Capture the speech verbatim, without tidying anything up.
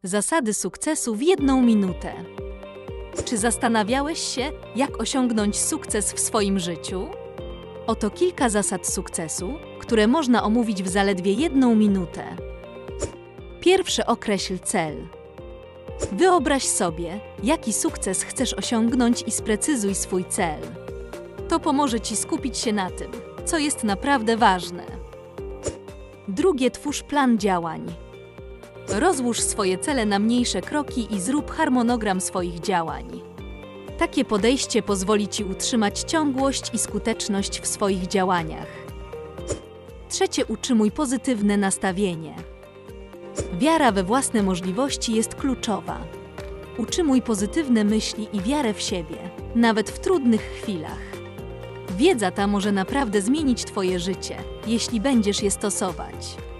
Zasady sukcesu w jedną minutę. Czy zastanawiałeś się, jak osiągnąć sukces w swoim życiu? Oto kilka zasad sukcesu, które można omówić w zaledwie jedną minutę. Pierwszy, określ cel. Wyobraź sobie, jaki sukces chcesz osiągnąć i sprecyzuj swój cel. To pomoże Ci skupić się na tym, co jest naprawdę ważne. Drugie, twórz plan działań. Rozłóż swoje cele na mniejsze kroki i zrób harmonogram swoich działań. Takie podejście pozwoli Ci utrzymać ciągłość i skuteczność w swoich działaniach. Trzecie, utrzymuj pozytywne nastawienie. Wiara we własne możliwości jest kluczowa. Utrzymuj pozytywne myśli i wiarę w siebie, nawet w trudnych chwilach. Wiedza ta może naprawdę zmienić Twoje życie, jeśli będziesz je stosować.